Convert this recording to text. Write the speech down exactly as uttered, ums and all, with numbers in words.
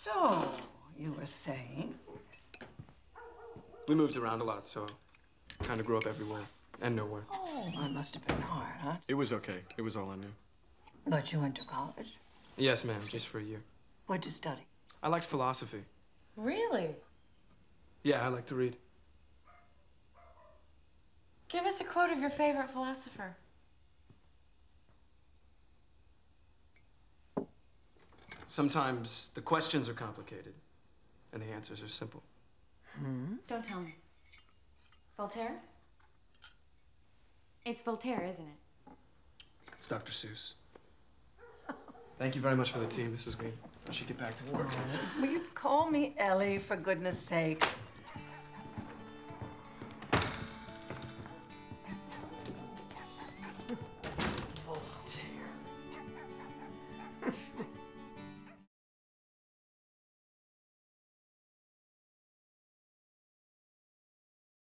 So, you were saying? We moved around a lot, so kind of grew up everywhere and nowhere. Oh, that must have been hard, huh? It was okay. It was all I knew. But you went to college? Yes, ma'am, just for a year. What'd you study? I liked philosophy. Really? Yeah, I like to read. Give us a quote of your favorite philosopher. Sometimes the questions are complicated, and the answers are simple. Hmm? Don't tell me. Voltaire? It's Voltaire, isn't it? It's Doctor Seuss. Thank you very much for the tea, Missus Green. I should get back to work. Will you call me Ellie, for goodness sake?